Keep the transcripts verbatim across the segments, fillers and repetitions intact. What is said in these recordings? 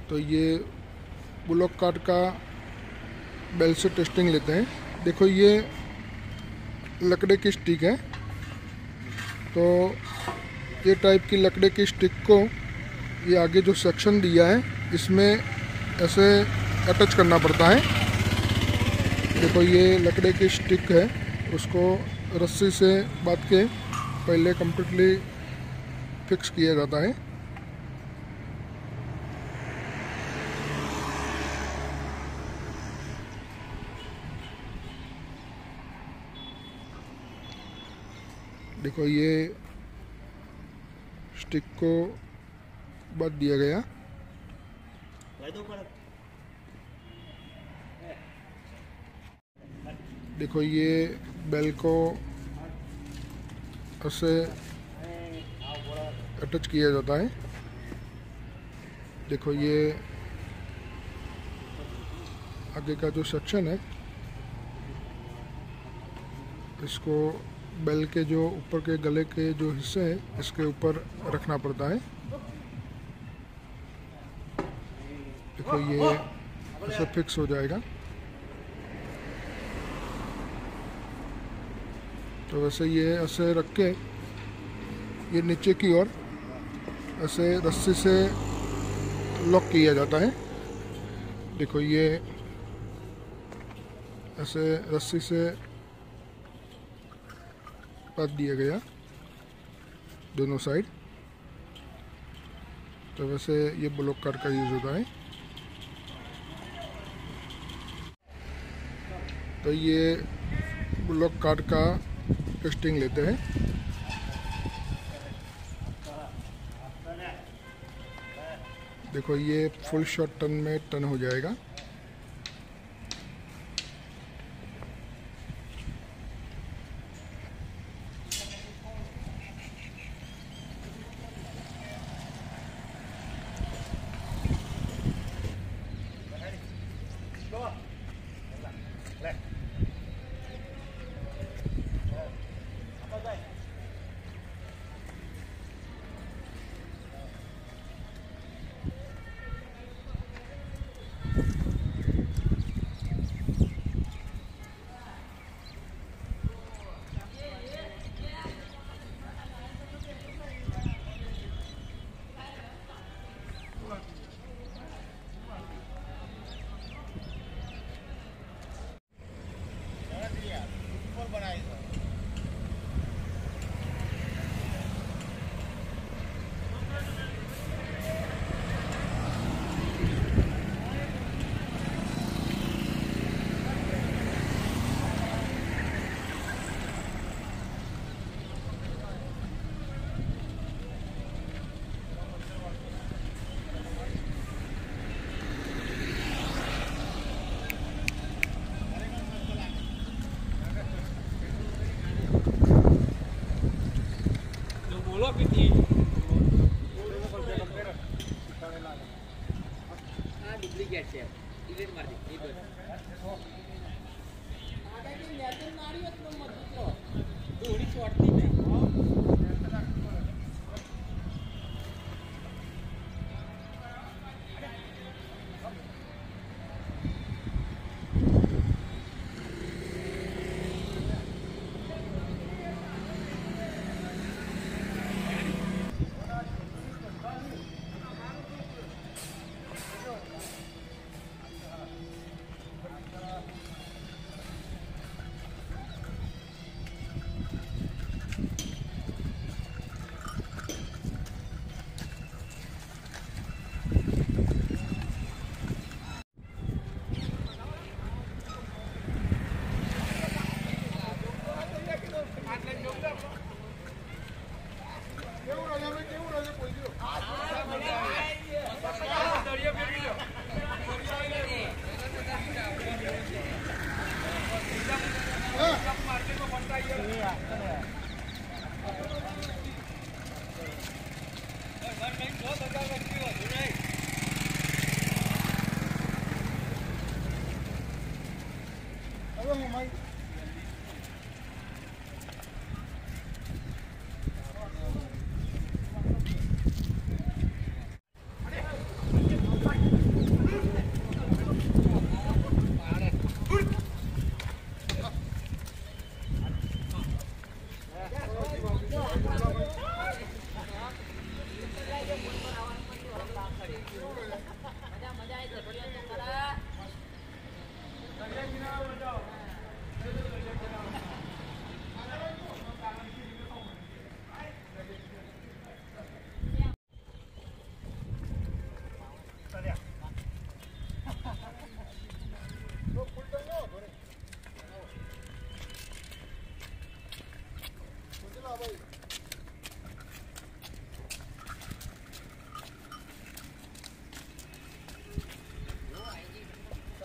तो ये block card का बेल से टेस्टिंग लेते हैं। देखो ये लकड़े की स्टिक है, तो ये टाइप की लकड़े की स्टिक को ये आगे जो सेक्शन दिया है इसमें ऐसे अटैच करना पड़ता है। देखो ये लकड़े की स्टिक है, उसको रस्सी से बांध के पहले कम्प्लीटली फिक्स किया जाता है। देखो ये स्टिक को बांध दिया गया। देखो ये बेल को ऐसे अटैच किया जाता है। देखो ये आगे का जो सेक्शन है इसको बेल के जो ऊपर के गले के जो हिस्से हैं इसके ऊपर रखना पड़ता है। देखो ये ऐसे फिक्स हो जाएगा। तो वैसे ये ऐसे रख के ये नीचे की ओर ऐसे रस्सी से लॉक किया जाता है। देखो ये ऐसे रस्सी से बांध दिया गया दोनों साइड। तो वैसे ये ब्लॉक कार्ड का यूज़ होता है। तो ये ब्लॉक कार्ड का टेस्टिंग लेते हैं। देखो ये फुल शॉट टन में टन हो जाएगा।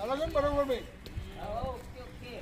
हालांकि बराबर में ओके ओके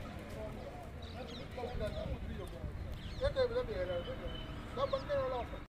ये टेबल दे रहा है सब बनने वाला